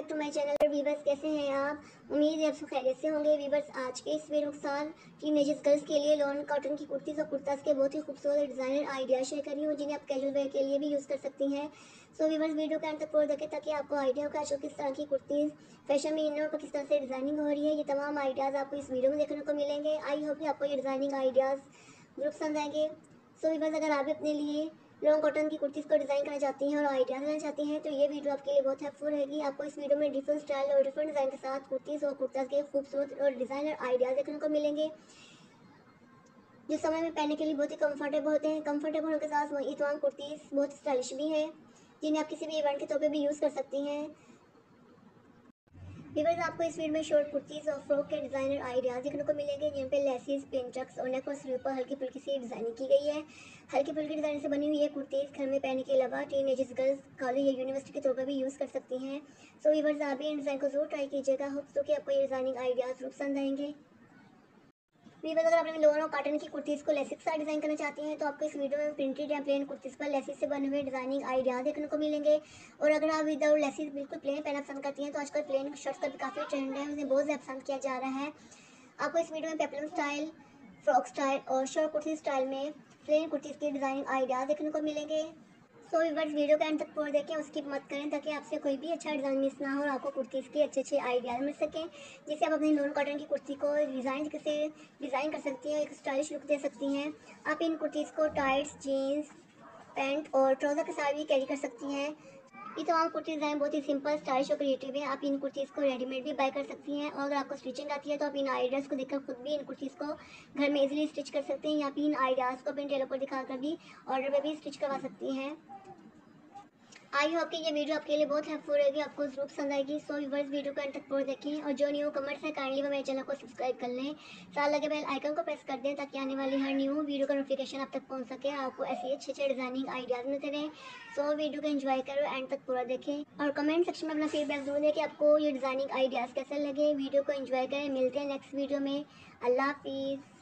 Back to my channel viewers. कैसे हैं आप? उम्मीद है आप सब खैरियत से होंगे। वीवर्स, आज के इस वीडियो के साथ टीनेजर्स गर्ल्स के लिए लॉन कॉटन की कुर्तीज़ और कुर्तास के बहुत ही खूबसूरत डिज़ाइनर आइडिया शेयर कर रही हूँ, जिन्हें आप कैजुअल वेयर के लिए भी यूज़ कर सकती हैं। सो वीवर्स, वीडियो के अंत तक पूरा देखें ताकि आपको आइडिया हो कि आजकल किस तरह की कुर्तीज़ फैशन में इन दिनों पर किस तरह से डिज़ाइनिंग हो रही है। ये तमाम आइडियाज़ आपको इस वीडियो में देखने को मिलेंगे। आई होप कि आपको ये डिज़ाइनिंग आइडियाज़ जरूर पसंद आएंगे। सो वीवर्स, अगर आप भी अपने लिए लॉन्ग कॉटन की कुर्तीज़ को डिज़ाइन करना चाहती हैं और आइडियाज़ लेना चाहती हैं तो ये वीडियो आपके लिए बहुत हेल्पफुल रहेगी। आपको इस वीडियो में डिफरेंट स्टाइल और डिफरेंट डिज़ाइन के साथ कुर्तीज़ और कुर्ताज़ के खूबसूरत और डिज़ाइनर आइडियाज़ देखने को मिलेंगे, जो समय में पहनने के लिए बहुत ही कंफर्टेबल होते हैं। कंफर्टेबल होने के साथ ये तमाम कुर्तीज़ बहुत स्टाइलिश भी हैं, जिन्हें आप किसी भी इवेंट के तौर पर भी यूज़ कर सकती हैं। व्यूअर्स, आपको इस वीडियो में शॉर्ट कुर्तीज़ और फ्रॉक के डिज़ाइनर आइडियाज़ देखने को मिलेंगे, जिन पे लेसिस, पिन टक्स और नेक और स्लीव पर हल्की फुल्की सी डिज़ाइनिंग की गई है। हल्की फुल्की डिज़ाइन से बनी हुई ये कुर्तीज़ घर में पहनने के अलावा टीनेजर्स गर्ल्स कॉलेज या यूनिवर्सिटी के तौर पर भी यूज़ कर सकती हैं। सो व्यूअर्स, आप भी इन डिज़ाइन को जरूर ट्राई कीजिएगा। होप सो कि आपको ये डिज़ाइनिंग आइडियाज़ जरूर पसंद आएंगे। वीवर्स, अगर आप अपने लोअर और कॉटन की कुर्तीज़ को लेसिस के साथ डिज़ाइन करना चाहती हैं तो आपको इस वीडियो में प्रिंटेड या प्लेन कुर्तीज़ पर लेसिस से बने हुए डिज़ाइनिंग आइडिया देखने को मिलेंगे। और अगर आप विदाउट लेसिस बिल्कुल प्लेन पहनना पसंद करती हैं तो आजकल प्लेन शर्ट्स का भी काफ़ी ट्रेंड है, उन्हें बहुत ज़्यादा पसंद किया जा रहा है। आपको इस वीडियो में पेप्लम स्टाइल, फ्रॉक स्टाइल और शॉर्ट कुर्ती स्टाइल में प्लेन कुर्तीज़ के डिज़ाइनिंग आइडियाज़ देखने को मिलेंगे। सो व्यूअर्स, वीडियो के एंड तक पूरा देखें, उसकी मत करें ताकि आपसे कोई भी अच्छा डिज़ाइन मिस ना हो और आपको कुर्तीज़ के अच्छे अच्छे आइडियाज़ मिल सकें, जिससे आप अपनी लॉन कॉटन की कुर्ती को डिज़ाइन कर सकती हैं, एक स्टाइलिश लुक दे सकती हैं। आप इन कुर्तीज़ को टाइट्स, जीन्स, पैंट और ट्राउज़र के साथ भी कैरी कर सकती हैं। ये तमाम कुर्ती डिज़ाइन बहुत ही सिंपल, स्टाइलिश और क्रिएटिव है। आप इन कुर्तीज़ को रेडीमेड भी बाय कर सकती हैं और अगर आपको स्टिचिंग आती है तो आप इन आइडियाज़ को देखकर खुद भी इन कुर्तीज़ को घर में इजीली स्टिच कर सकते हैं, या फिर इन आइडियाज़ को अपने टेलर को दिखाकर भी ऑर्डर पे भी स्टिच करवा सकती हैं। आई होप कि ये वीडियो आपके लिए बहुत हेल्पफुल रहेगी, आपको जरूर पसंद आएगी। सो व्यूअर्स, वीडियो को अंत तक पूरा देखें और जो न्यू कमेंट्स है काइंडली वो मेरे चैनल को सब्सक्राइब कर लें, साथ लगे बेल आइकन को प्रेस कर दें ताकि आने वाली हर न्यू वीडियो का नोटिफिकेशन आप तक पहुंच सके, आपको ऐसे अच्छे अच्छे डिजाइनिंग आइडियाज़ मिलते रहें। सो वीडियो को एंजॉय करो, एंड तक पूरा देखें और कमेंट सेक्शन में अपना फीडबैक जरूर दें कि आपको ये डिजाइनिंग आइडियाज़ कैसे लगे। वीडियो को एंजॉय करें, मिलते हैं नेक्स्ट वीडियो में। अल्लाह हाफिज़।